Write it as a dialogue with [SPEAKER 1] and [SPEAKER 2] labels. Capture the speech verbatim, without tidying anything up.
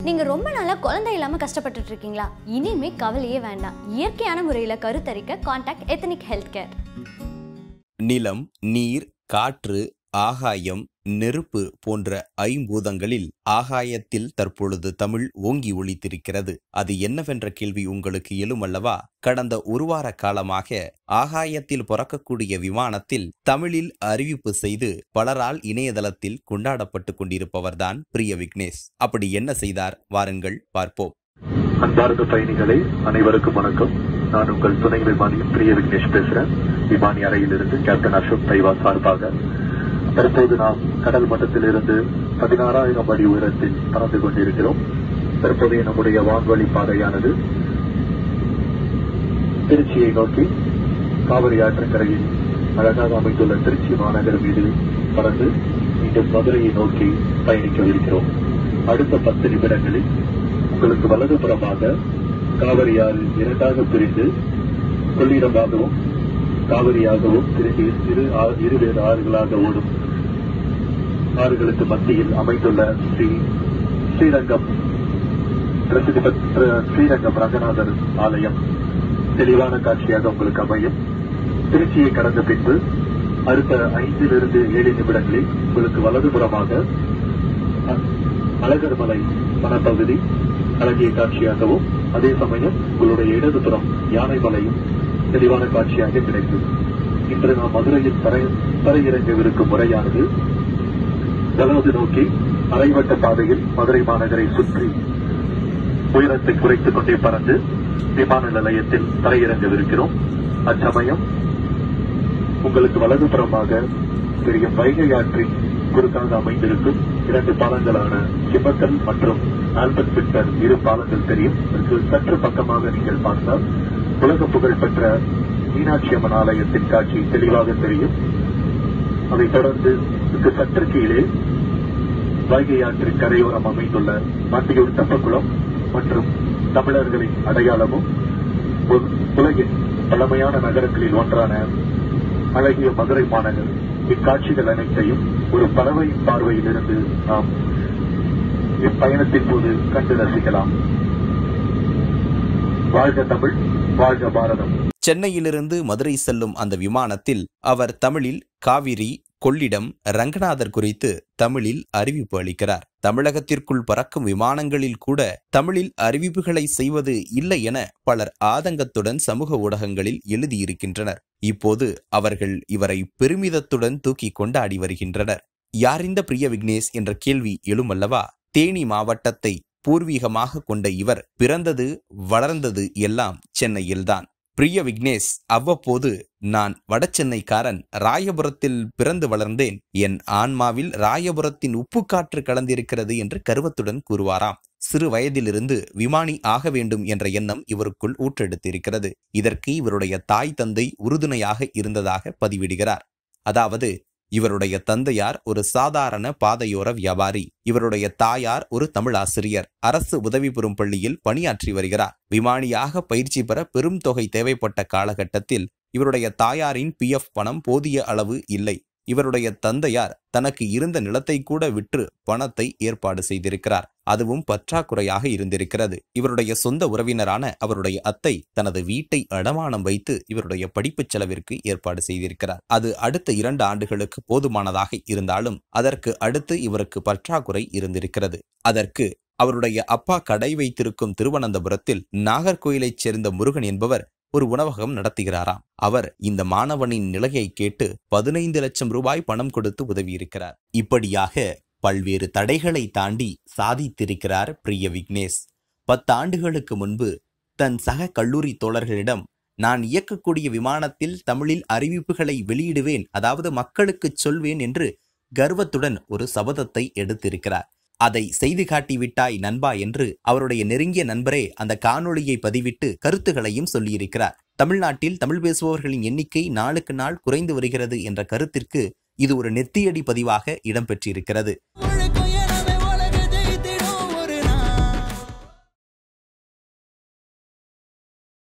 [SPEAKER 1] நீங்க ரொம்ப நாளா குழந்தை இல்லாம கஷ்டப்பட்டுட்டு இருக்கீங்களா? இனிமே கவலையே வேண்டாம். இயற்கையான முறையில கருத்தரிக்க கான்டாக்ட் எத்தனிக் ஹெல்த் கேர்.
[SPEAKER 2] நிலம், நீர், காற்று, ஆகாயம், நெருப்பு போன்ற ஐம்பூதங்களில் ஆகாயத்தில் தற்பொழுது தமிழ் ஓங்கி ஒலித்திருக்கிறது. அது என்னவென்ற கேள்வி உங்களுக்கு எழுமல்லவா? கடந்த ஒரு வார காலமாக ஆகாயத்தில் பறக்கக்கூடிய விமானத்தில் தமிழில் அறிவிப்பு செய்து பலரால் இணையதளத்தில் கொண்டாடப்பட்டு கொண்டிருப்பவர்தான் பிரிய விக்னேஷ். அப்படி என்ன செய்தார்? வாருங்கள் பார்ப்போம்.
[SPEAKER 3] அன்பார்ந்த பயணிகளே, அனைவருக்கும் வணக்கம். நான் உங்கள் துணை விமானி பிரிய விக்னேஷ் பேசுறேன். விமானி அறையிலிருந்து கேப்டன் அசோக் தைவா சார்பாக. தற்போது நாம் கடல் மட்டத்திலிருந்து பதினாறாயிரம் அடி உயரத்தில் பறந்து கொண்டிருக்கிறோம். தற்போதைய நம்முடைய வான்வழி பாதையானது திருச்சியை நோக்கி காவிரி ஆற்றங்கரையில் அழகாக அமைந்துள்ள திருச்சி மாநகர் மீது பறந்து மீண்டும் மதுரையை நோக்கி பயணிக்கவிருக்கிறோம். அடுத்த பத்து நிமிடங்களில் உங்களுக்கு வலதுபுறமாக காவிரி ஆறு இரண்டாக பிரிந்து கொள்ளிடமாகவும் காவிரியாகவும் திரும்பி இரு இருவேறு ஆறுகளாக ஓடும் ஆறுகளுக்கு மத்தியில் அமைந்துள்ள ஸ்ரீ ஸ்ரீரங்கம் பிரசித்தி பெற்ற ஸ்ரீரங்கம் ரங்கநாதர் ஆலயம் தெளிவான காட்சியாக உங்களுக்கு அமையும். திருச்சியை கடந்த பின்பு அடுத்த ஐந்திலிருந்து ஏழு நிமிடங்களில் உங்களுக்கு வலதுபுறமாக அழகர் மலை வனப்பகுதி அழகிய காட்சியாகவும், அதே சமயம் உங்களுடைய இடதுபுறம் யானை மலையும் தெளிவான காட்சியாக கிடைக்கும். இன்று நாம் மதுரையில் தரையிறங்கவிருக்கும் முறையானது வலது நோக்கி அரைவட்ட பாதையில் மதுரை மாநகரை சுற்றி உயரத்தை குறைத்துக் கொண்டே பறந்து விமான நிலையத்தில் தரையிறங்கவிருக்கிறோம். அச்சமயம் உங்களுக்கு வலதுபுறமாக பெரிய வைகை ஆற்றின் குறுக்காக அமைந்திருக்கும் இரண்டு பாலங்களான சிம்மக்கல் மற்றும் ஆல்பர்ட் பிட்டர் இரு பாலங்கள் தெரியும். சற்று பக்கமாக நீங்கள் பார்த்தால் உலக புகழ் பெற்ற மீனாட்சி அம்மன் ஆலயத்தின் காட்சி தெளிவாக தெரியும். அதைத் தொடர்ந்து சற்று கீழே வைகை ஆற்றின் கரையோரம் அமைந்துள்ள மண்டியூர் தெப்பக்குளம் மற்றும் தமிழர்களின் அடையாளமும் உலகின் பழமையான நகரங்களில் ஒன்றான அழகிய மதுரை மாநகர், இக்காட்சிகள் அனைத்தையும் ஒரு பறவை பார்வையில் இருந்து நாம் இப்பயணத்தின் போது கண்டு ரசிக்கலாம். வாழ்க தமிழ், வாழ்க பாரதம்.
[SPEAKER 2] சென்னையிலிருந்து மதுரை செல்லும் அந்த விமானத்தில் அவர் தமிழில் காவிரி, கொள்ளிடம், ரங்கநாதர் குறித்து தமிழில் அறிவிப்பு அளிக்கிறார். தமிழகத்திற்குள் பறக்கும் விமானங்களில் கூட தமிழில் அறிவிப்புகளை செய்வது இல்லை என பலர் ஆதங்கத்துடன் சமூக ஊடகங்களில் எழுதியிருக்கின்றனர். இப்போது அவர்கள் இவரை பெருமிதத்துடன் தூக்கி கொண்டாடி வருகின்றனர். யார் இந்த பிரிய விக்னேஷ் என்ற கேள்வி எழுமல்லவா? தேனி மாவட்டத்தை பூர்வீகமாக கொண்ட இவர் பிறந்தது வளர்ந்தது எல்லாம் சென்னையில்தான். பிரிய விக்னேஷ் அவ்வப்போது நான் வடசென்னைக்காரன், ராயபுரத்தில் பிறந்து வளர்ந்தேன், என் ஆன்மாவில் ராயபுரத்தின் உப்பு காற்று கலந்திருக்கிறது என்று கர்வத்துடன் கூறுவாராம். சிறு வயதிலிருந்து விமானி ஆக வேண்டும் என்ற எண்ணம் இவருக்குள் ஊற்றெடுத்திருக்கிறது. இதற்கு இவருடைய தாய் தந்தை உறுதுணையாக இருந்ததாக பதிவிடுகிறார். அதாவது இவருடைய தந்தையார் ஒரு சாதாரண பாதையோர வியாபாரி, இவருடைய தாயார் ஒரு தமிழ் ஆசிரியர், அரசு உதவி பெறும் பள்ளியில் பணியாற்றி வருகிறார். விமானியாக பயிற்சி பெற பெரும் தொகை தேவைப்பட்ட காலகட்டத்தில் இவருடைய தாயாரின் பி எஃப் பணம் போதிய அளவு இல்லை. இவருடைய தந்தையார் தனக்கு இருந்த நிலத்தை கூட விற்று பணத்தை ஏற்பாடு செய்திருக்கிறார். அதுவும் பற்றாக்குறையாக இருந்திருக்கிறது. இவருடைய சொந்த உறவினரான அவருடைய அத்தை தனது வீட்டை அடமானம் வைத்து இவருடைய படிப்பு செலவிற்கு ஏற்பாடு செய்திருக்கிறார். அது அடுத்த இரண்டு ஆண்டுகளுக்கு போதுமானதாக இருந்தாலும் அதற்கு அடுத்து இவருக்கு பற்றாக்குறை இருந்திருக்கிறது. அதற்கு அவருடைய அப்பா கடை வைத்திருக்கும் திருவனந்தபுரத்தில் நாகர்கோயிலைச் சேர்ந்த முருகன் என்பவர் ஒரு உணவகம் நடத்துகிறாராம். அவர் இந்த மாணவனின் நிலையை கேட்டு பதினைந்து லட்சம் ரூபாய் பணம் கொடுத்து உதவியிருக்கிறார். இப்படியாக பல்வேறு தடைகளை தாண்டி சாதித்திருக்கிறார் பிரிய விக்னேஷ். பத்தாண்டுகளுக்கு முன்பு தன் சக கல்லூரி தோழர்களிடம் நான் இயக்கக்கூடிய விமானத்தில் தமிழில் அறிவிப்புகளை வெளியிடுவேன், அதாவது மக்களுக்கு சொல்வேன் என்று கர்வத்துடன் ஒரு சபதத்தை எடுத்திருக்கிறார். அதை செய்து காட்டிவிட்டாய் நண்பா என்று அவருடைய நெருங்கிய நண்பரே அந்த காணொளியை பதிவிட்டு கருத்துகளையும் சொல்லியிருக்கிறார். தமிழ்நாட்டில் தமிழ் பேசுபவர்களின் எண்ணிக்கை நாளுக்கு நாள் குறைந்து வருகிறது என்ற கருத்திற்கு இது ஒரு நெத்தியடி பதிவாக இடம்பெற்றிருக்கிறது.